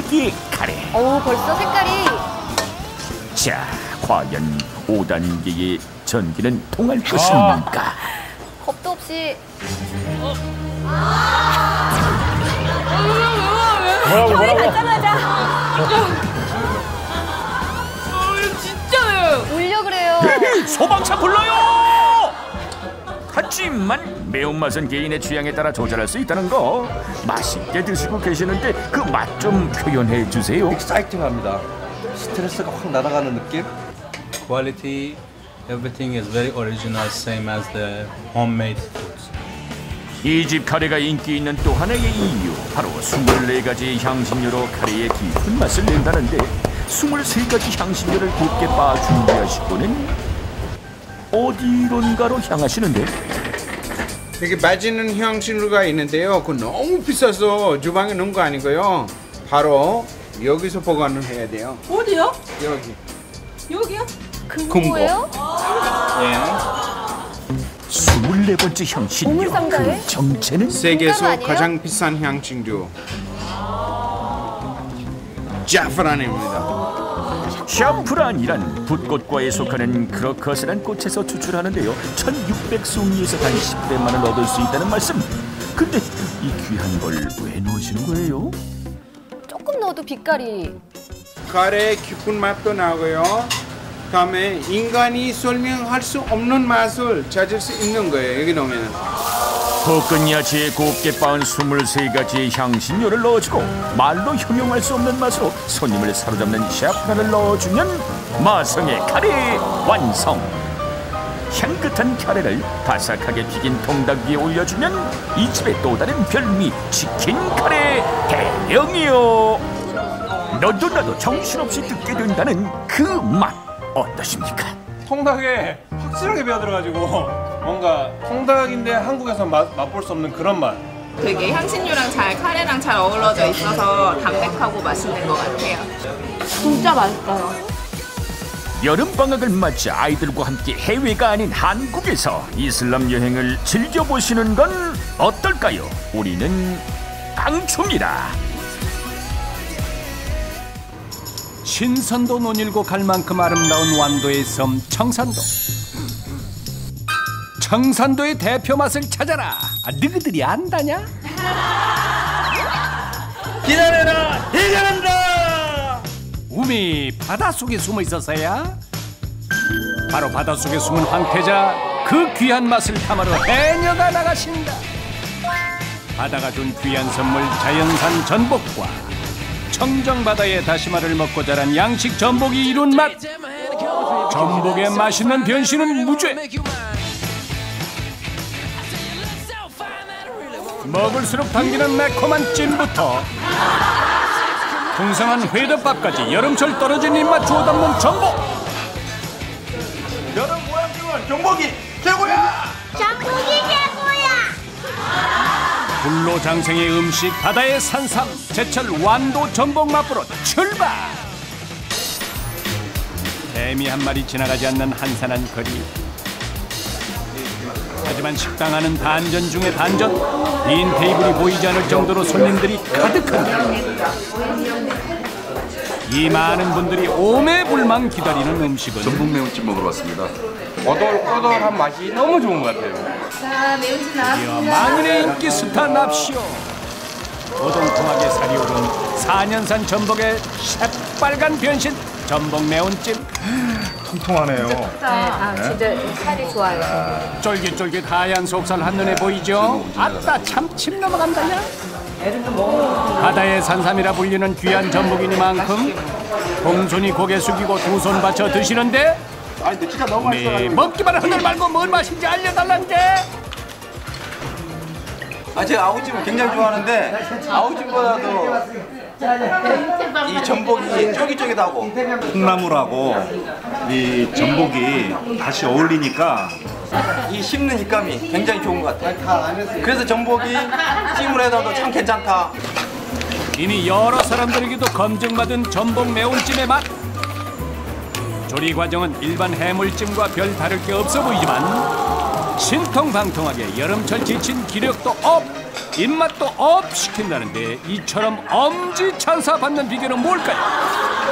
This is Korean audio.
통닭이 카레. 오, 벌써 색깔이. 자, 과연 5단계의 전기는 통할 것입니까? 겁도 없이. 뭐라고? 받자마자. 진짜요. 울려 그래요. 소방차 불러요! 하지만 매운맛은 개인의 취향에 따라 조절할 수 있다는 거. 맛있게 드시고 계시는데 그 맛 좀 표현해 주세요. 익사이팅합니다. 스트레스가 확 날아가는 느낌? Quality, everything is very original, same as the homemade foods. 이 집 카레가 인기 있는 또 하나의 이유, 바로 24가지 향신료로 카레의 깊은 맛을 낸다는데 23가지 향신료를 곱게 빻아 준비하시고는 어디론가로 향하시는데? 되게 맛있는 향신료가 있는데요. 그거 너무 비싸서 주방에 넣은 거 아니고요. 바로 여기서 보관을 해야 돼요. 어디요? 여기. 여기요? 금고예요? 예. 24번째 향신료, 보물상자에? 그 정체는? 세계에서 아니에요? 가장 비싼 향신료. 자프란입니다. 샤프란이란 붓꽃과에 속하는 크로커스란 꽃에서 추출하는데요. 1600송이에서 단 10배만을 얻을 수 있다는 말씀. 근데 이 귀한 걸 왜 넣으시는 거예요? 조금 넣어도 빛깔이. 카레의 깊은 맛도 나고요. 다음에 인간이 설명할 수 없는 맛을 찾을 수 있는 거예요. 여기 넣으면. 볶은 야채에 곱게 빻은 23가지의 향신료를 넣어주고 말로 형용할 수 없는 맛으로 손님을 사로잡는 샤프란을 넣어주면 마성의 카레 완성. 향긋한 카레를 바삭하게 튀긴 통닭 위에 올려주면 이 집의 또 다른 별미 치킨 카레 대령이요. 너도 나도 정신없이 듣게 된다는 그 맛 어떠십니까? 통닭에 확실하게 배어들어가지고 뭔가 통닭인데 한국에서 맛볼 수 없는 그런 맛. 되게 향신료랑 카레랑 잘 어우러져 있어서 담백하고 맛있는 것 같아요. 진짜 맛있어요. 여름방학을 맞아 아이들과 함께 해외가 아닌 한국에서 이슬람 여행을 즐겨보시는 건 어떨까요? 우리는 강추입니다. 신선도 논일고 갈 만큼 아름다운 완도의 섬 청산도. 청산도의 대표 맛을 찾아라. 너희들이 안다냐? 기다려라! 대전한다! 우미 바닷속에 숨어 있었어야? 바로 바닷속에 숨은 황태자, 그 귀한 맛을 탐하러 해녀가 나가신다. 바다가 준 귀한 선물 자연산 전복과 청정바다의 다시마를 먹고 자란 양식 전복이 이룬 맛. 전복의 맛있는 변신은 무죄. 먹을수록 당기는 매콤한 찜부터 풍성한 회덮밥까지 여름철 떨어진 입맛 주워 담는 전복. 여름 모양중은 전복이 최고야! 전복이 최고야. 불로장생의 음식 바다의 산삼 제철 완도 전복 맛보러 출발. 개미 한 마리 지나가지 않는 한산한 거리. 하지만 식당 안은 단전 중에 단전. 빈 테이블이 보이지 않을 정도로 손님들이 가득합니다. 이 많은 분들이 오매불망 기다리는 음식은 전복 매운찜 먹으러 왔습니다. 꼬들꼬들한 맛이 너무 좋은 것 같아요. 자, 매운찜 나왔습니다. 만인의 인기 스타 납시오. 오동통하게 살이 오른 4년산 전복의 새빨간 변신 전복 매운찜. 통통하네요. 진짜 살이 좋아요. 쫄깃쫄깃 하얀 속살 한눈에 보이죠? 아따 참 침 넘어간다야. 바다의 산삼이라 불리는 귀한 전복이니만큼 공손히 고개 숙이고 두 손 받쳐 드시는데 아니 근데 진짜 너무 맛있어가지고. 먹기만 흔들 말고 뭔 맛인지 알려달라는 게. 제가 아구찜을 굉장히 좋아하는데 아구찜보다도 이 전복이 쫄깃쫄깃하고 콩나물하고 이 전복이 다시 어울리니까 이 씹는 식감이 굉장히 좋은 것 같아요. 그래서 전복이 찜을 해도 참 괜찮다. 이미 여러 사람들에게도 검증받은 전복 매운찜의 맛. 조리 과정은 일반 해물찜과 별 다를 게 없어 보이지만 신통방통하게 여름철 지친 기력도 업, 입맛도 업 시킨다는데 이처럼 엄지찬사 받는 비결은 뭘까요?